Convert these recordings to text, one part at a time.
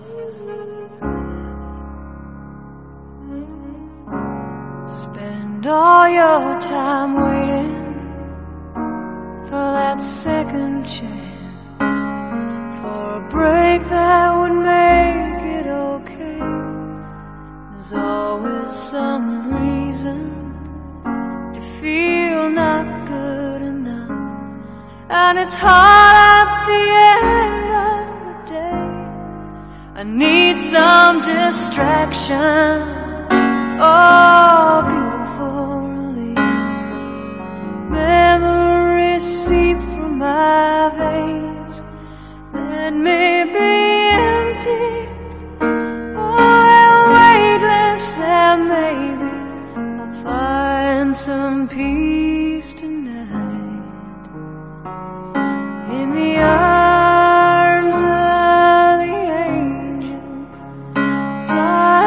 Spend all your time waiting for that second chance, for a break that would make it okay. There's always some reason to feel not good enough, and it's hard at the end of the day. I need some distraction. Oh, beautiful release. Memories seep from my veins. Let me be empty, oh, and weightless, and maybe I'll find some peace tonight in the arms of the angel. Fly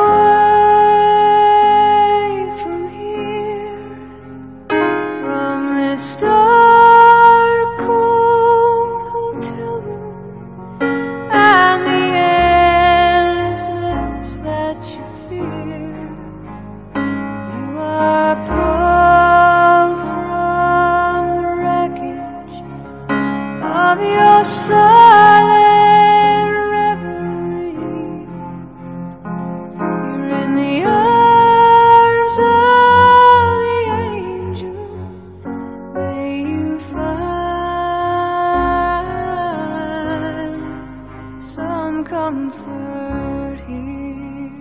dark, cold hotel room, and the endlessness that you fear. You are pulled from the wreckage of your silent reverie. You're in the arms of the angel. May you find some comfort here.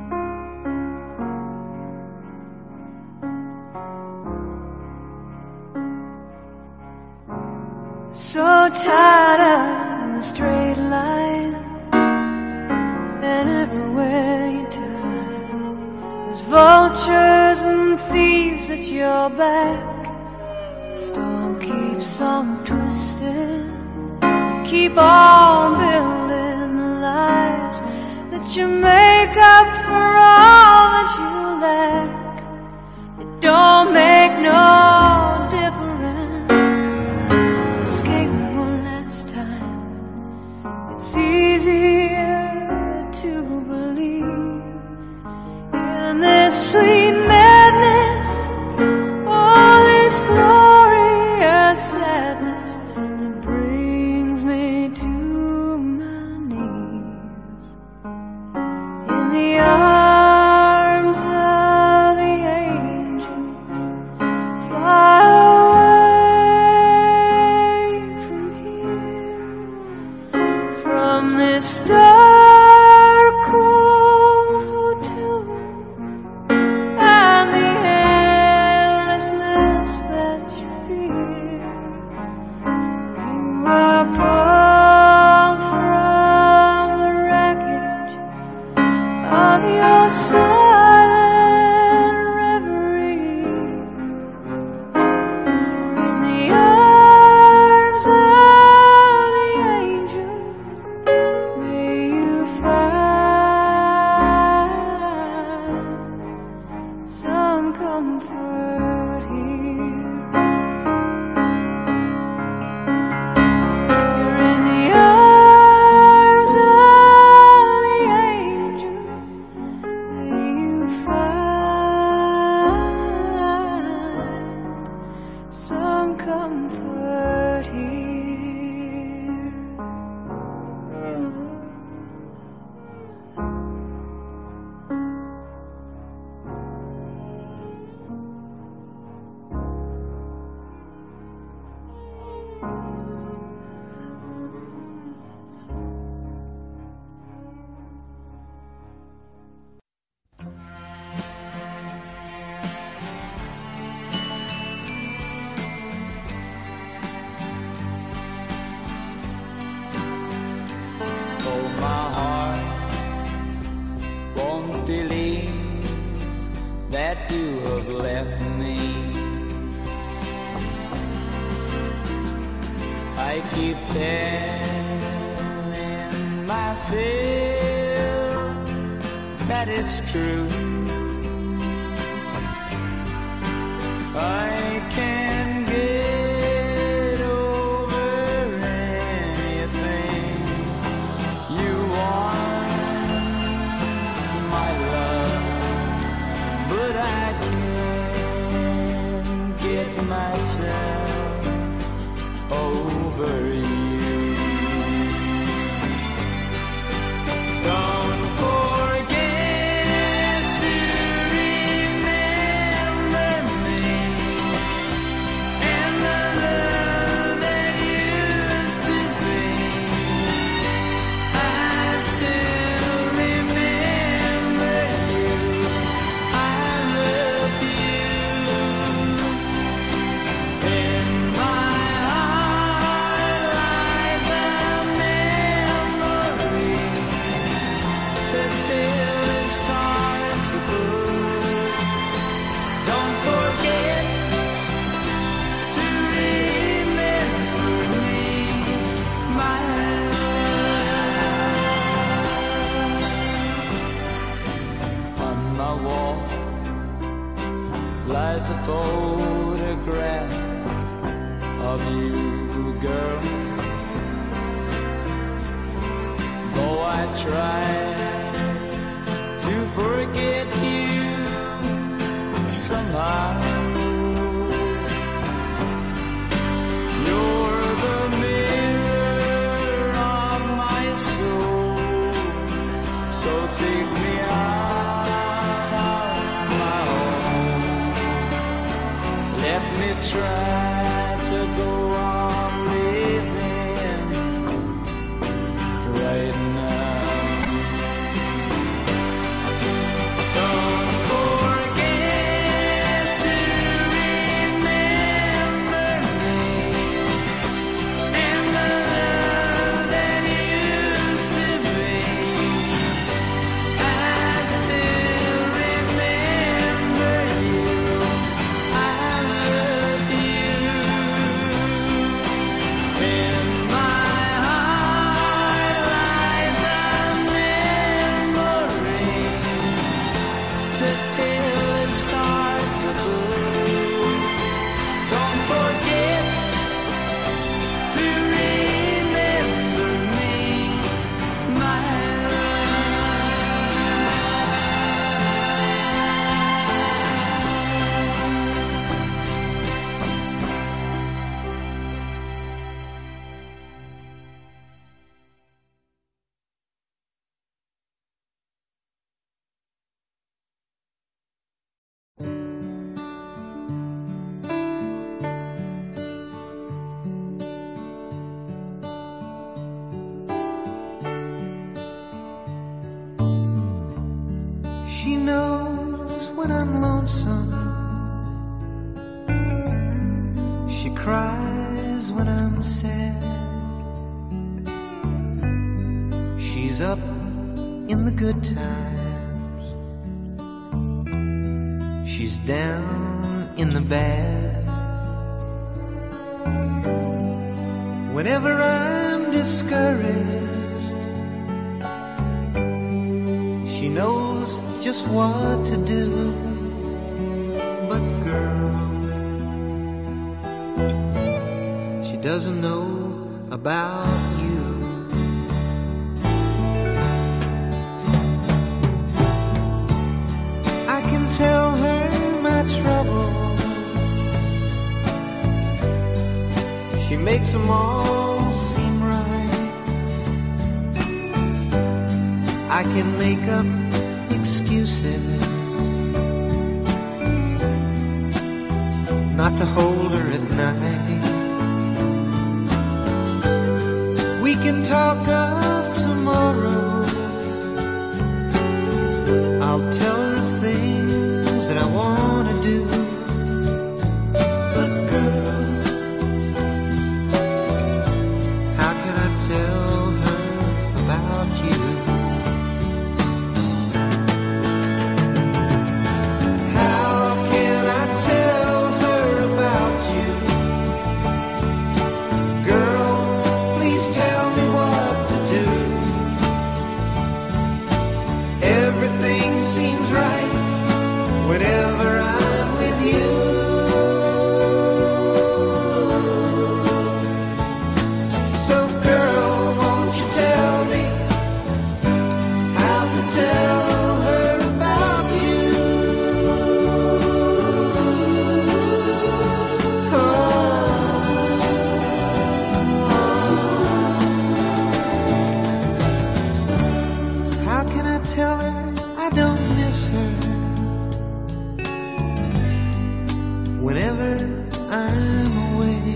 So tired of the straight line, and everywhere you turn, there's vultures and thieves at your back. Storm keeps on twisting. Keep on building the lies that you make up for all that you lack. It don't make no difference. Escape one last time. It's easier to believe in this sweet madness, all this glorious sadness that brings me to my knees in the arms of the angel. Fly away from here, from this dark, cold hotel room, and the endlessness that you fear. You are pulled from the wreckage of your silent reverie. In the arms of the angel, may you find some comfort here. You're in the arms of the angel. May you find some comfort here. Oh, my heart won't believe that you have left me. I keep telling myself that it's true. I can get over anything you want of you, girl. Though I try to forget you somehow, you're the mirror of my soul. So take me out of my home. Let me try to go on living right now. Don't forget to remember me and the love that used to be. I still remember you. I love you. In my heart lies a memory to tell the stars above. Don't forget to remember me, my She knows when I'm lonesome. She cries when I'm sad. She's up in the good times. She's down in the bad. Whenever I'm discouraged, she knows just what to do. But girl, she doesn't know about you. I can tell her my trouble. She makes them all seem right. I can make up excuses not to hold her at night. We can talk of tomorrow. I'll tell her things that I want to do. But girl, how can I tell her about you? Whenever I'm with you, so girl, won't you tell me how to tell her about you? How can I tell her I don't miss her? Whenever I'm away,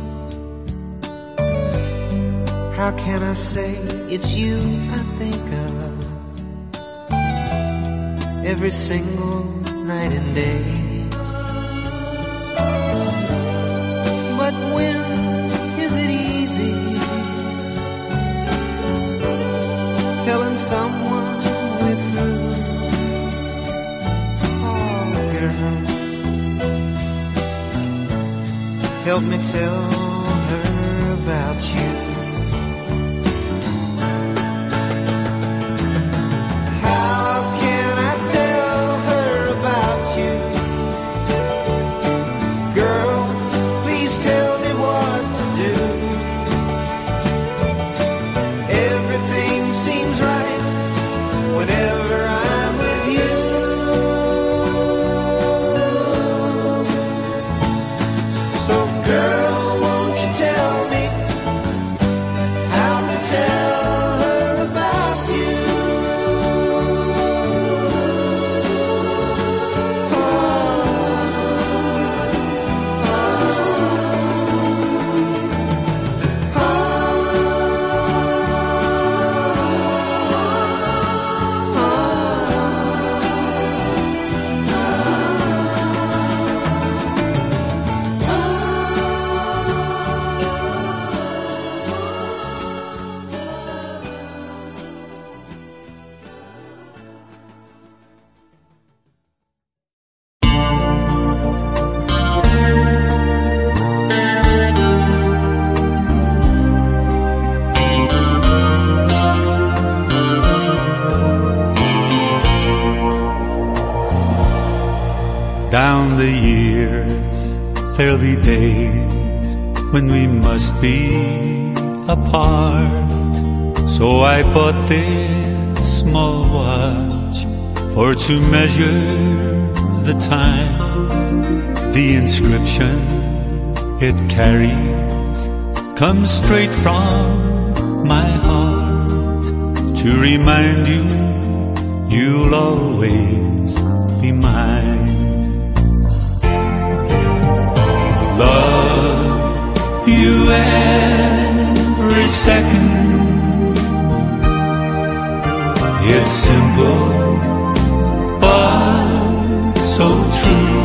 how can I say it's you I think of every single night and day? But when is it easy telling someone we're through? Oh, girl, help me tell her about you. How can I tell her about you? Girl, please tell me what the years, there'll be days when we must be apart. So I bought this small watch for to measure the time. The inscription it carries comes straight from my heart to remind you you'll always be mine. Love you every second. It's simple but so true.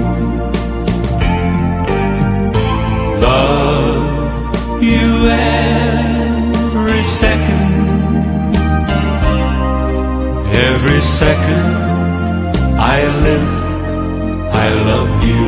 Love you every second. Every second I live, I love you.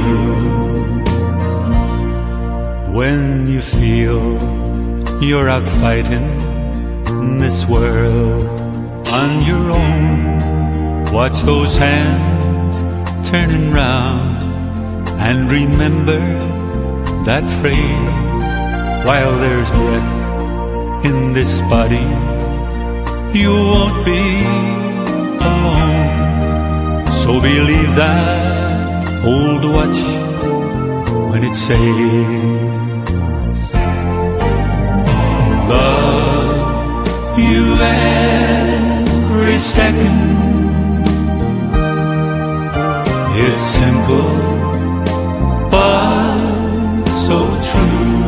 When you feel you're out fighting this world on your own, watch those hands turning round and remember that phrase. While there's breath in this body, you won't be alone. So believe that old watch when it says, love you every second. It's simple but so true.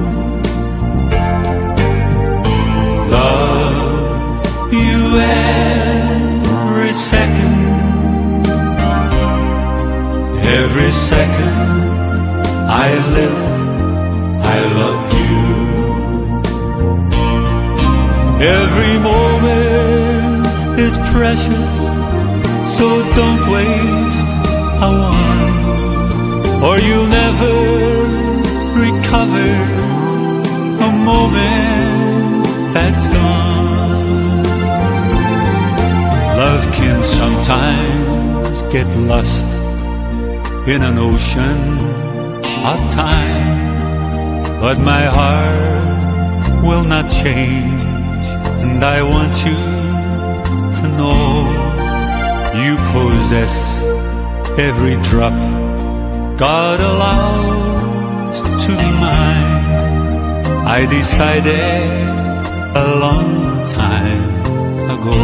Love you every second. Every second I live, I love you. Every moment is precious, so don't waste a one, or you'll never recover a moment that's gone. Love can sometimes get lost in an ocean of time, but my heart will not change, and I want you to know you possess every drop God allows to be mine. I decided a long time ago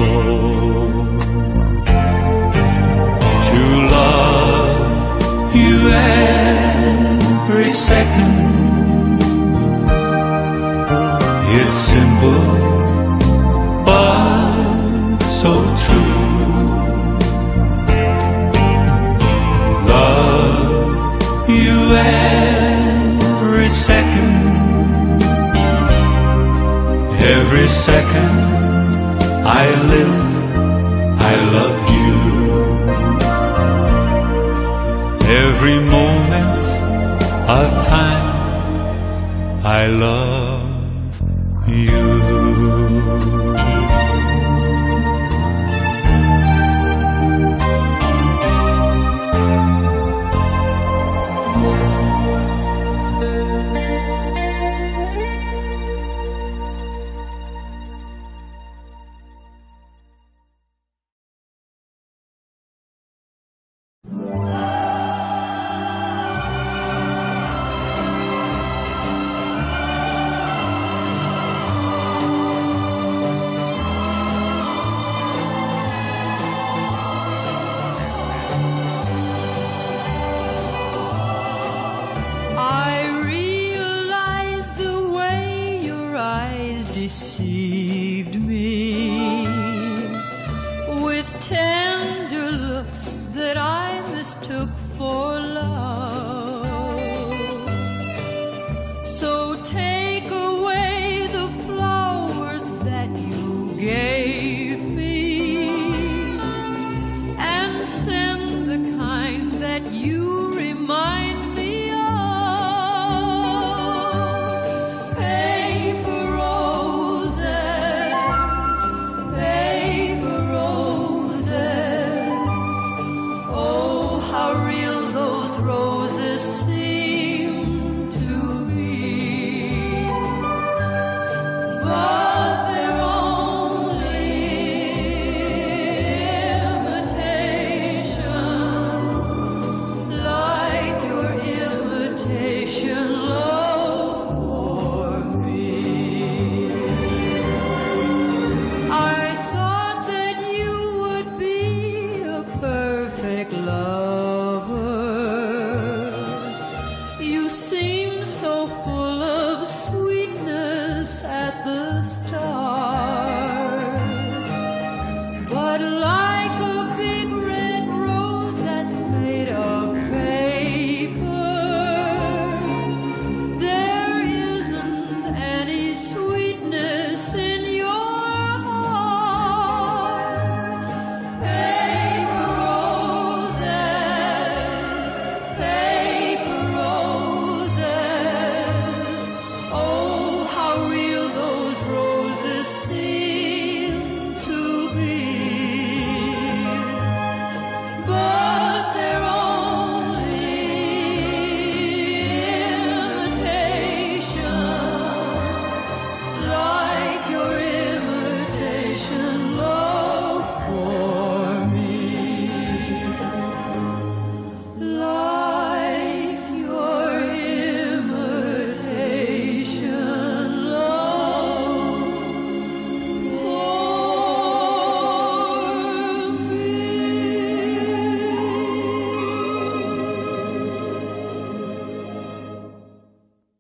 to love you every second. It's simple but so true. Love you every second. Every second I live, I love you. Every moment of time I love you. Deceived me with tender looks that I mistook for love. So take away the flowers that you gave me and send the kind that you remind me of. How real those sweetness at the start.